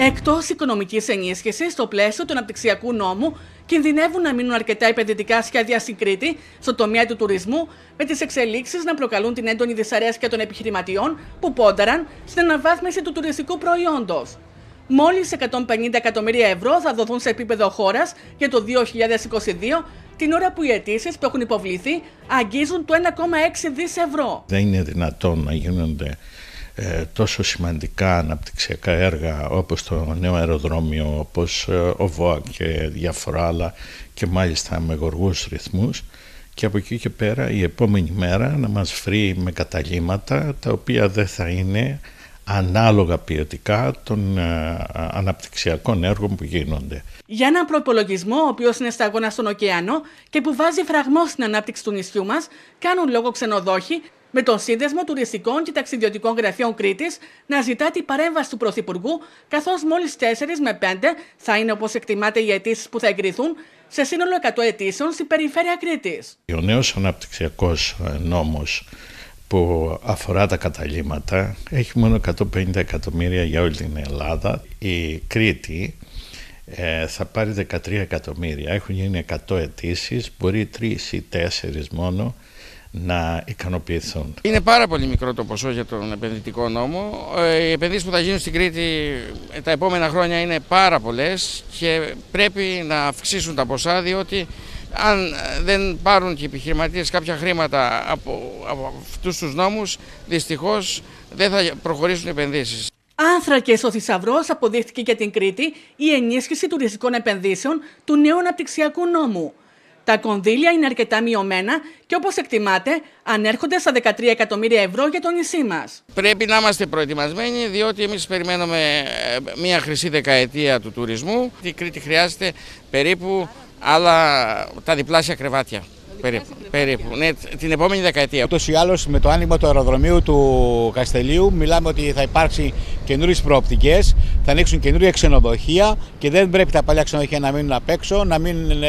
Εκτός οικονομικής ενίσχυσης, στο πλαίσιο του αναπτυξιακού νόμου, κινδυνεύουν να μείνουν αρκετά επενδυτικά σχέδια στην Κρήτη, στο τομέα του τουρισμού, με τις εξελίξεις να προκαλούν την έντονη δυσαρέσκεια των επιχειρηματιών που πόνταραν στην αναβάθμιση του τουριστικού προϊόντος. Μόλις 150 εκατομμύρια ευρώ θα δοθούν σε επίπεδο χώρας για το 2022, την ώρα που οι αιτήσεις που έχουν υποβληθεί αγγίζουν το 1,6 δις ευρώ. Δεν είναι δυνατόν να γίνονται τόσο σημαντικά αναπτυξιακά έργα όπως το νέο αεροδρόμιο, όπως ο ΒΟΑΚ και διάφορα άλλα, και μάλιστα με γοργούς ρυθμούς, και από εκεί και πέρα η επόμενη μέρα να μας βρει με καταλύματα τα οποία δεν θα είναι ανάλογα ποιοτικά των αναπτυξιακών έργων που γίνονται. Για έναν προϋπολογισμό, ο οποίος είναι σταγόνα στον ωκεανό και που βάζει φραγμό στην ανάπτυξη του νησιού μας, κάνουν λόγο ξενοδόχοι, με τον Σύνδεσμο Τουριστικών και Ταξιδιωτικών Γραφείων Κρήτης να ζητά την παρέμβαση του Πρωθυπουργού, καθώς μόλις 4 με 5 θα είναι, όπως εκτιμάται, οι αιτήσεις που θα εγκριθούν σε σύνολο 100 αιτήσεων στην περιφέρεια Κρήτης. Ο νέος αναπτυξιακός νόμος που αφορά τα καταλύματα έχει μόνο 150 εκατομμύρια για όλη την Ελλάδα. Η Κρήτη θα πάρει 13 εκατομμύρια. Έχουν γίνει 100 αιτήσεις, μπορεί 3 ή 4 μόνο να ικανοποιηθούν. Είναι πάρα πολύ μικρό το ποσό για τον επενδυτικό νόμο. Οι επενδύσεις που θα γίνουν στην Κρήτη τα επόμενα χρόνια είναι πάρα πολλές και πρέπει να αυξήσουν τα ποσά, διότι αν δεν πάρουν και οι επιχειρηματίες κάποια χρήματα από αυτούς τους νόμους, δυστυχώς δεν θα προχωρήσουν οι επενδύσεις. Άνθρακες ο θησαυρός αποδείχθηκε για την Κρήτη η ενίσχυση τουριστικών επενδύσεων του νέου αναπτυξιακού νόμου. Τα κονδύλια είναι αρκετά μειωμένα και, όπως εκτιμάται, ανέρχονται στα 13 εκατομμύρια ευρώ για το νησί μας. Πρέπει να είμαστε προετοιμασμένοι, διότι εμείς περιμένουμε μια χρυσή δεκαετία του τουρισμού. Η Κρήτη χρειάζεται περίπου τα διπλάσια κρεβάτια. Περίπου. Ναι, την επόμενη δεκαετία. Ούτως ή άλλως, με το άνοιγμα του αεροδρομίου του Καστελείου, μιλάμε ότι θα υπάρξει καινούριες προοπτικές, θα ανοίξουν καινούρια ξενοδοχεία και δεν πρέπει τα παλιά ξενοδοχεία να μείνουν απ' έξω, να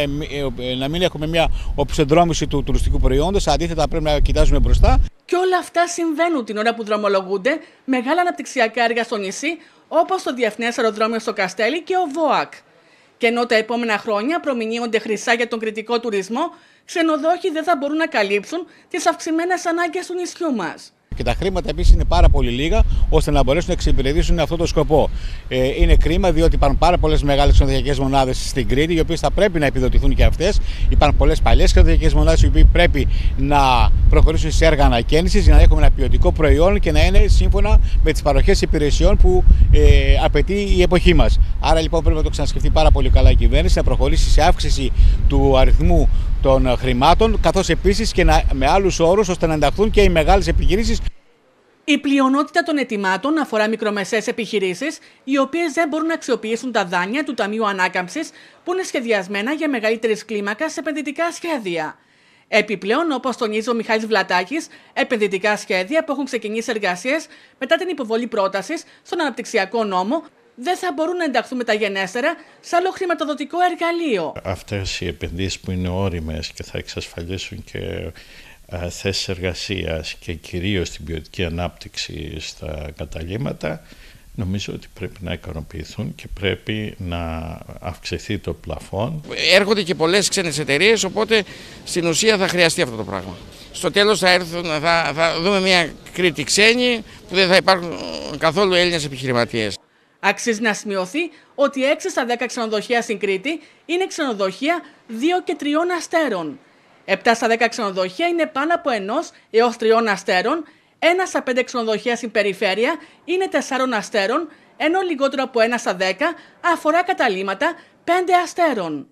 μην έχουμε μια οπισθοδρόμηση του τουριστικού προϊόντος. Αντίθετα, πρέπει να κοιτάζουμε μπροστά. Και όλα αυτά συμβαίνουν την ώρα που δρομολογούνται μεγάλα αναπτυξιακά έργα στο νησί, όπως το Διεθνές Αεροδρόμιο στο Καστέλι και ο ΒΟΑΚ. Και ενώ τα επόμενα χρόνια προμηνύονται χρυσά για τον κρητικό τουρισμό, ξενοδόχοι δεν θα μπορούν να καλύψουν τις αυξημένες ανάγκες του νησιού μας. Και τα χρήματα επίσης είναι πάρα πολύ λίγα, ώστε να μπορέσουν να εξυπηρετήσουν αυτό το σκοπό. Είναι κρίμα, διότι υπάρχουν πάρα πολλές μεγάλες ξενοδοχειακές μονάδες στην Κρήτη, οι οποίες θα πρέπει να επιδοτηθούν και αυτές. Υπάρχουν πολλές παλιές ξενοδοχειακές μονάδες, οι οποίες πρέπει να προχωρήσουν σε έργα ανακαίνησης για να έχουμε ένα ποιοτικό προϊόν και να είναι σύμφωνα με τις παροχές υπηρεσιών που απαιτεί η εποχή μας. Άρα λοιπόν πρέπει να το ξανασκεφτεί πάρα πολύ καλά η κυβέρνηση, να προχωρήσει σε αύξηση του αριθμού των χρημάτων, καθώς επίσης και με άλλους όρους, ώστε να ενταχθούν και οι μεγάλες επιχειρήσεις. Η πλειονότητα των αιτημάτων αφορά μικρομεσαίες επιχειρήσεις, οι οποίες δεν μπορούν να αξιοποιήσουν τα δάνεια του Ταμείου Ανάκαμψης, που είναι σχεδιασμένα για μεγαλύτερης κλίμακας επενδυτικά σχέδια. Επιπλέον, όπως τονίζει ο Μιχάλης Βλατάκης, επενδυτικά σχέδια που έχουν ξεκινήσει εργασίες μετά την υποβολή πρότασης στον αναπτυξιακό νόμο δεν θα μπορούν να ενταχθούν μεταγενέστερα σε άλλο χρηματοδοτικό εργαλείο. Αυτές οι επενδύσεις που είναι όριμες και θα εξασφαλίσουν και θέσεις εργασίας και κυρίως την ποιοτική ανάπτυξη στα καταλύματα, νομίζω ότι πρέπει να ικανοποιηθούν και πρέπει να αυξηθεί το πλαφόν. Έρχονται και πολλές ξένες εταιρείες, οπότε στην ουσία θα χρειαστεί αυτό το πράγμα. Στο τέλος θα δούμε μια Κρήτη ξένη που δεν θα υπάρχουν καθόλου Έλληνες επιχειρηματίες. Αξίζει να σημειωθεί ότι 6 στα 10 ξενοδοχεία στην Κρήτη είναι ξενοδοχεία 2 και 3 αστέρων. 7 στα 10 ξενοδοχεία είναι πάνω από 1 έως 3 αστέρων, 1 στα 5 ξενοδοχεία στην περιφέρεια είναι 4 αστέρων, ενώ λιγότερο από 1 στα 10 αφορά καταλύματα 5 αστέρων.